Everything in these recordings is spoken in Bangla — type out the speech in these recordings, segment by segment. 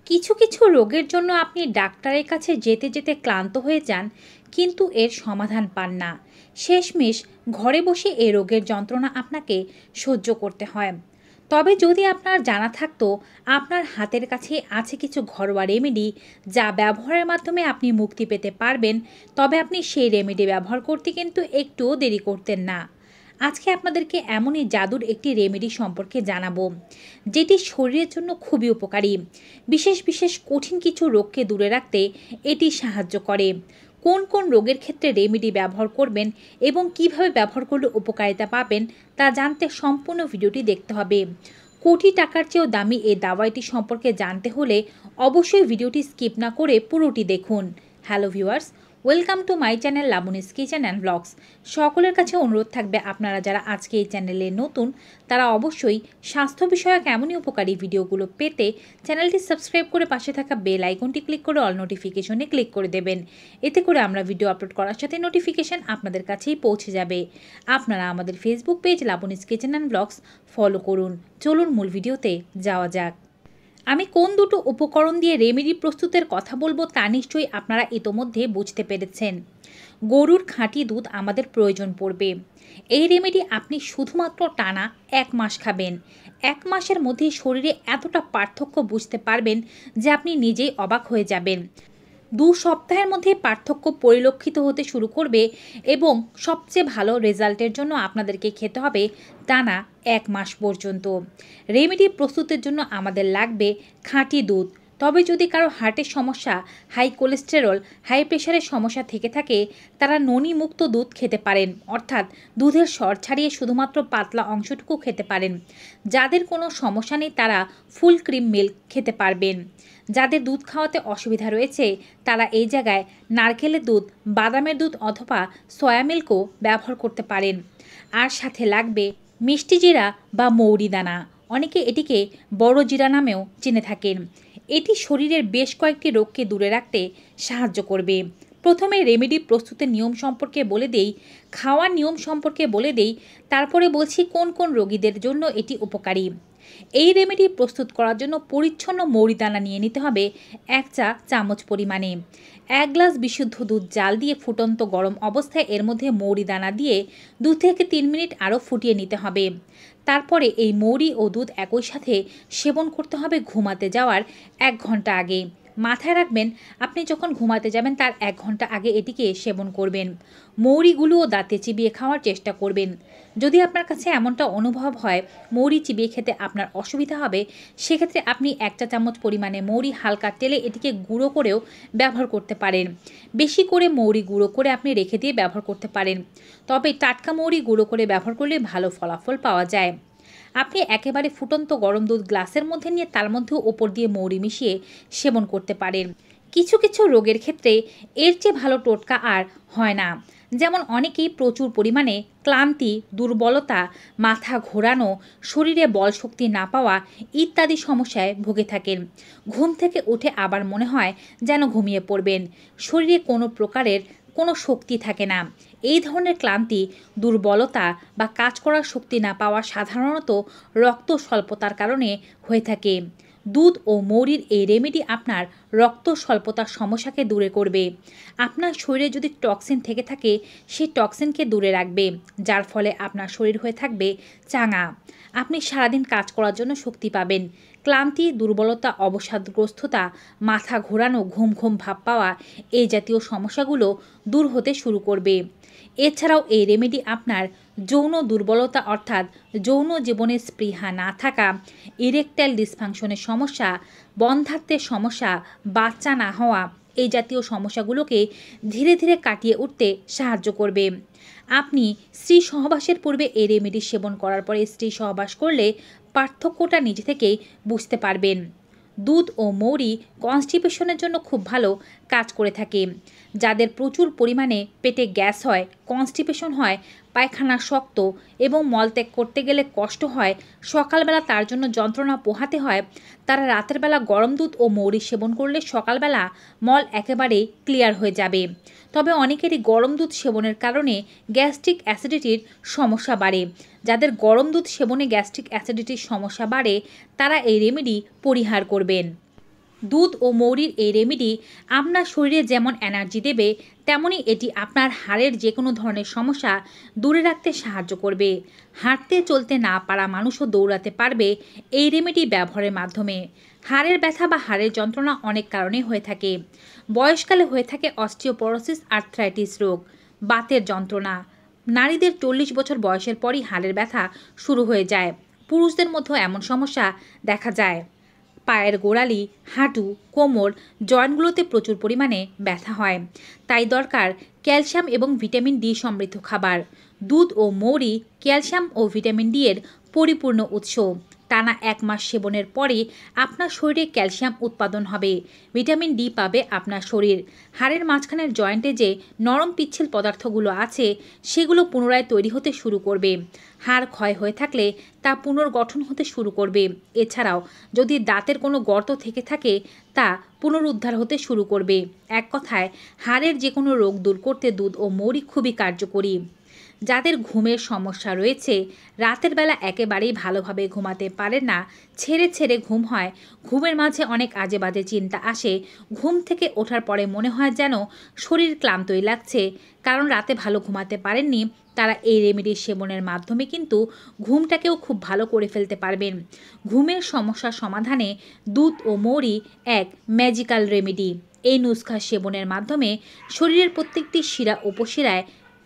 কিছু কিছু রোগের জন্য আপনি ডাক্তারের কাছে যেতে যেতে ক্লান্ত হয়ে যান, কিন্তু এর সমাধান পান না। শেষমেশ ঘরে বসে এই রোগের যন্ত্রণা আপনাকে সহ্য করতে হয়। তবে যদি আপনার জানা থাকতো আপনার হাতের কাছে আছে কিছু ঘরোয়া রেমেডি যা ব্যবহারের মাধ্যমে আপনি মুক্তি পেতে পারবেন, তবে আপনি সেই রেমেডি ব্যবহার করতে কিন্তু একটুও দেরি করতেন না। আজকে আপনাদেরকে এমনই জাদুর একটি রেমেডি সম্পর্কে জানাবো, যেটি শরীরের জন্য খুবই উপকারী। বিশেষ বিশেষ কঠিন কিছু রোগকে দূরে রাখতে এটি সাহায্য করে। কোন কোন রোগের ক্ষেত্রে রেমেডি ব্যবহার করবেন এবং কিভাবে ব্যবহার করলে উপকারিতা পাবেন তা জানতে সম্পূর্ণ ভিডিওটি দেখতে হবে। কোটি টাকার চেয়েও দামি এই দাওয়াইটি সম্পর্কে জানতে হলে অবশ্যই ভিডিওটি স্কিপ না করে পুরোটি দেখুন। Hello viewers, welcome to my channel Labani's kitchen and blogs. সকলের কাছে অনুরোধ থাকবে আপনারা যারা আজকে এই চ্যানেলে নতুন তারা অবশ্যই স্বাস্থ্য বিষয়ক এমনই উপকারী ভিডিওগুলো পেতে চ্যানেলটি সাবস্ক্রাইব করে পাশে থাকা বেল আইকনটি ক্লিক করে অল নোটিফিকেশনে ক্লিক করে দেবেন। এতে করে আমরা ভিডিও আপলোড করার সাথে নোটিফিকেশান আপনাদের কাছেই পৌঁছে যাবে। আপনারা আমাদের Facebook page Labani's kitchen and blogs follow করুন। চলুন মূল ভিডিওতে যাওয়া যাক। আমি কোন দুটো উপকরণ দিয়ে রেমেডি প্রস্তুতের কথা বলবো তা নিশ্চয়ই আপনারা ইতোমধ্যে বুঝতে পেরেছেন। গরুর খাঁটি দুধ আমাদের প্রয়োজন পড়বে। এই রেমেডি আপনি শুধুমাত্র টানা 1 মাস খাবেন। 1 মাসের মধ্যে শরীরে এতটা পার্থক্য বুঝতে পারবেন যে আপনি নিজেই অবাক হয়ে যাবেন। 2 সপ্তাহের মধ্যে পার্থক্য পরিলক্ষিত হতে শুরু করবে এবং সবচেয়ে ভালো রেজাল্টের জন্য আপনাদেরকে খেতে হবে টানা 1 মাস পর্যন্ত। রেমেডি প্রস্তুতের জন্য আমাদের লাগবে খাঁটি দুধ। তবে যদি কারো হার্টের সমস্যা, হাই কোলেস্টেরল, হাই প্রেশারের সমস্যা থেকে থাকে তারা ননিমুক্ত দুধ খেতে পারেন, অর্থাৎ দুধের সর ছাড়িয়ে শুধুমাত্র পাতলা অংশটুকু খেতে পারেন। যাদের কোনো সমস্যা নেই তারা ফুল ক্রিম মিল্ক খেতে পারবেন। যাদের দুধ খাওয়াতে অসুবিধা রয়েছে তারা এই জায়গায় নারকেলের দুধ, বাদামের দুধ অথবা সয়া মিল্কও ব্যবহার করতে পারেন। আর সাথে লাগবে মিষ্টি জিরা বা মৌরি দানা, অনেকে এটিকে বড় জিরা নামেও চিনে থাকেন। এটি শরীরের বেশ কয়েকটি রোগকে দূরে রাখতে সাহায্য করবে। প্রথমে রেমেডি প্রস্তুতের নিয়ম সম্পর্কে বলে দেই, খাওয়ার নিয়ম সম্পর্কে বলে দেই, তারপরে বলছি কোন কোন রোগীদের জন্য এটি উপকারী। এই রেমেডি প্রস্তুত করার জন্য পরিচ্ছন্ন মৌরি দানা নিয়ে নিতে হবে 1 চা চামচ পরিমাণে। 1 গ্লাস বিশুদ্ধ দুধ জাল দিয়ে ফুটন্ত গরম অবস্থায় এর মধ্যে মৌরি দানা দিয়ে 2 থেকে 3 মিনিট আরও ফুটিয়ে নিতে হবে। তারপরে এই মৌরি ও দুধ একই সাথে সেবন করতে হবে ঘুমাতে যাওয়ার 1 ঘন্টা আগে। মাথায় রাখবেন, আপনি যখন ঘুমাতে যাবেন তার 1 ঘন্টা আগে এটিকে সেবন করবেন। মৌরিগুলোও দাঁতে চিবিয়ে খাওয়ার চেষ্টা করবেন। যদি আপনার কাছে এমনটা অনুভব হয় মৌরি চিবিয়ে খেতে আপনার অসুবিধা হবে, সেক্ষেত্রে আপনি 1 চা চামচ পরিমাণে মৌরি হালকা তেলে এটিকে গুঁড়ো করেও ব্যবহার করতে পারেন। বেশি করে মৌরি গুঁড়ো করে আপনি রেখে দিয়ে ব্যবহার করতে পারেন। তবে টাটকা মৌরি গুঁড়ো করে ব্যবহার করলে ভালো ফলাফল পাওয়া যায়। আপনি একেবারে ফুটন্ত গরম দুধ গ্লাসের মধ্যে নিয়ে তার মধ্যে ওপর দিয়ে মৌরি মিশিয়ে সেবন করতে পারেন। কিছু কিছু রোগের ক্ষেত্রে এর চেয়ে ভালো টোটকা আর হয় না। যেমন অনেকেই প্রচুর পরিমাণে ক্লান্তি, দুর্বলতা, মাথা ঘোরানো, শরীরে বল শক্তি না পাওয়া ইত্যাদি সমস্যায় ভুগে থাকেন। ঘুম থেকে উঠে আবার মনে হয় যেন ঘুমিয়ে পড়বেন, শরীরে কোনো প্রকারের কোনো শক্তি থাকে না। এই ধরনের ক্লান্তি, দুর্বলতা বা কাজ করার শক্তি না পাওয়া সাধারণত রক্ত স্বল্পতার কারণে হয়ে থাকে। দুধ ও মৌরির এই রেমেডি আপনার রক্ত স্বল্পতার সমস্যাকে দূরে করবে। আপনার শরীরে যদি টক্সিন থেকে থাকে সেই টক্সিনকে দূরে রাখবে, যার ফলে আপনার শরীর হয়ে থাকবে চাঙা। আপনি সারাদিন কাজ করার জন্য শক্তি পাবেন। ক্লান্তি, দুর্বলতা, অবসাদগ্রস্ততা, মাথা ঘোরানো, ঘুম ঘুম ভাব পাওয়া এই জাতীয় সমস্যাগুলো দূর হতে শুরু করবে। এছাড়াও এই রেমেডি আপনার যৌন দুর্বলতা অর্থাৎ যৌন জীবনে স্পৃহা না থাকা, ইরেকটাইল ডিসফাংশনের সমস্যা, বন্ধ্যাত্বের সমস্যা, বাচ্চা না হওয়া এই জাতীয় সমস্যাগুলোকে ধীরে ধীরে কাটিয়ে উঠতে সাহায্য করবে। আপনি স্ত্রী সহবাসের পূর্বে এই রেমেডি সেবন করার পরে স্ত্রী সহবাস করলে পার্থক্যটা নিজে থেকেই বুঝতে পারবেন। দুধ ও মৌরি কনস্টিপেশনের জন্য খুব ভালো কাজ করে থাকে। যাদের প্রচুর পরিমাণে পেটে গ্যাস হয়, কনস্টিপেশন হয়, পায়খানা শক্ত এবং মলত্যাগ করতে গেলে কষ্ট হয়, সকালবেলা তার জন্য যন্ত্রণা পোহাতে হয়, তারা রাতের বেলা গরম দুধ ও মৌরি সেবন করলে সকালবেলা মল একেবারেই ক্লিয়ার হয়ে যাবে। তবে অনেকেরই গরম দুধ সেবনের কারণে গ্যাস্ট্রিক অ্যাসিডিটির সমস্যা বাড়ে। যাদের গরম দুধ সেবনে গ্যাস্ট্রিক অ্যাসিডিটির সমস্যা বাড়ে তারা এই রেমেডি পরিহার করবেন। দুধ ও মৌরির এই রেমেডি আপনার শরীরে যেমন এনার্জি দেবে, তেমনি এটি আপনার হাড়ের যে কোনো ধরনের সমস্যা দূরে রাখতে সাহায্য করবে। হাঁটতে চলতে না পারা মানুষও দৌড়াতে পারবে এই রেমেডি ব্যবহারের মাধ্যমে। হাড়ের ব্যথা বা হাড়ের যন্ত্রণা অনেক কারণে হয়ে থাকে। বয়সকালে হয়ে থাকে অস্টিওপরোসিস, আর্থ্রাইটিস রোগ, বাতের যন্ত্রণা। নারীদের 40 বছর বয়সের পরই হাড়ের ব্যথা শুরু হয়ে যায়। পুরুষদের মধ্যেও এমন সমস্যা দেখা যায়। পায়ের গোড়ালি, হাঁটু, কোমর, জয়েন্টগুলোতে প্রচুর পরিমাণে ব্যথা হয়। তাই দরকার ক্যালসিয়াম এবং ভিটামিন ডি সমৃদ্ধ খাবার। দুধ ও মৌরি ক্যালসিয়াম ও ভিটামিন ডি এর পরিপূর্ণ উৎস। টানা 1 মাস সেবনের পরে আপনার শরীরে ক্যালসিয়াম উৎপাদন হবে, ভিটামিন ডি পাবে আপনার শরীর। হাড়ের মাঝখানের জয়েন্টে যে নরম পিচ্ছিল পদার্থগুলো আছে সেগুলো পুনরায় তৈরি হতে শুরু করবে। হাড় ক্ষয় হয়ে থাকলে তা পুনর্গঠন হতে শুরু করবে। এছাড়াও যদি দাঁতের কোনো গর্ত থেকে থাকে তা পুনরুদ্ধার হতে শুরু করবে। এক কথায় হাড়ের যে কোনো রোগ দূর করতে দুধ ও মৌরি খুবই কার্যকরী। যাদের ঘুমের সমস্যা রয়েছে, রাতের বেলা একেবারেই ভালোভাবে ঘুমাতে পারেন না, ছেড়ে ছেড়ে ঘুম হয়, ঘুমের মাঝে অনেক আজে বাজে চিন্তা আসে, ঘুম থেকে ওঠার পরে মনে হয় যেন শরীর ক্লান্তই লাগছে, কারণ রাতে ভালো ঘুমাতে পারেননি, তারা এই রেমেডি সেবনের মাধ্যমে কিন্তু ঘুমটাকেও খুব ভালো করে ফেলতে পারবেন। ঘুমের সমস্যা সমাধানে দুধ ও মৌরি এক ম্যাজিক্যাল রেমেডি। এই নুস্খা সেবনের মাধ্যমে শরীরের প্রত্যেকটি শিরা উপশিরায়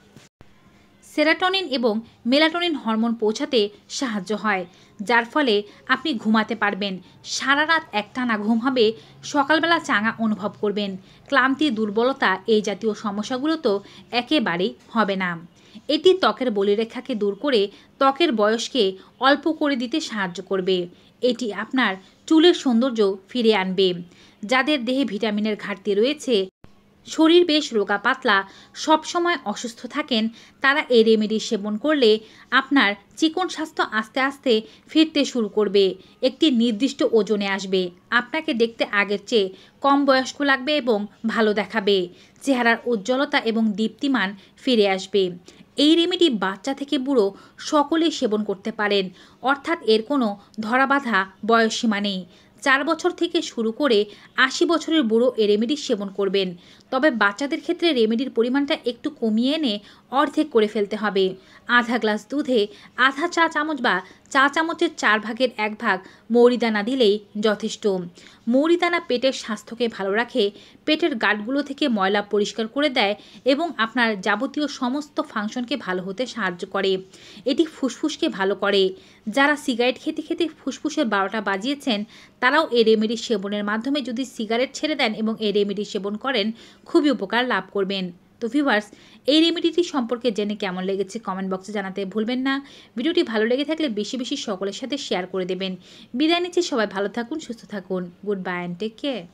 সেরাটোনিন এবং মেলাটোনিন হরমোন পৌঁছাতে সাহায্য হয়, যার ফলে আপনি ঘুমাতে পারবেন। সারা রাত একটানা ঘুম হবে, সকালবেলা চাঙা অনুভব করবেন। ক্লান্তি, দুর্বলতা এই জাতীয় সমস্যাগুলো তো একেবারেই হবে না। এটি ত্বকের বলিরেখাকে দূর করে ত্বকের বয়সকে অল্প করে দিতে সাহায্য করবে। এটি আপনার চুলের সৌন্দর্য ফিরে আনবে। যাদের দেহে ভিটামিনের ঘাটতি রয়েছে, শরীর বেশ রোগা পাতলা, সবসময় অসুস্থ থাকেন, তারা এই রেমেডি সেবন করলে আপনার চিকন স্বাস্থ্য আস্তে আস্তে ফিরতে শুরু করবে, একটি নির্দিষ্ট ওজনে আসবে, আপনাকে দেখতে আগের চেয়ে কম বয়স্ক লাগবে এবং ভালো দেখাবে, চেহারার উজ্জ্বলতা এবং দীপ্তিমান ফিরে আসবে। এই রেমেডি বাচ্চা থেকে বুড়ো সকলেই সেবন করতে পারেন, অর্থাৎ এর কোনো ধরাবাঁধা বয়সসীমা নেই। 4 বছর থেকে শুরু করে 80 বছরের বুড়ো এই রেমেডি সেবন করবেন। তবে বাচ্চাদের ক্ষেত্রে রেমেডির পরিমাণটা একটু কমিয়ে এনে অর্ধেক করে ফেলতে হবে। আধা গ্লাস দুধে আধা চা চামচ বা চা চামচের 4 ভাগের 1 ভাগ মৌরিদানা দিলেই যথেষ্ট। মৌরিদানা পেটের স্বাস্থ্যকে ভালো রাখে, পেটের গাঁটগুলো থেকে ময়লা পরিষ্কার করে দেয় এবং আপনার যাবতীয় সমস্ত ফাংশনকে ভালো হতে সাহায্য করে। এটি ফুসফুসকে ভালো করে। যারা সিগারেট খেতে খেতে ফুসফুসের 12টা বাজিয়েছেন, তারাও এই রেমেডি সেবনের মাধ্যমে যদি সিগারেট ছেড়ে দেন এবং এই রেমেডি সেবন করেন, খুবই উপকার লাভ করবেন। তো ভিউয়ার্স, এই রেমেডিটি সম্পর্কে জেনে কেমন লেগেছে কমেন্ট বক্সে জানাতে ভুলবেন না। ভিডিওটি ভালো লেগে থাকলে বেশি বেশি সকলের সাথে শেয়ার করে দেবেন। বিদায় নিচ্ছি, সবাই ভালো থাকুন, সুস্থ থাকুন। Good bye and take care.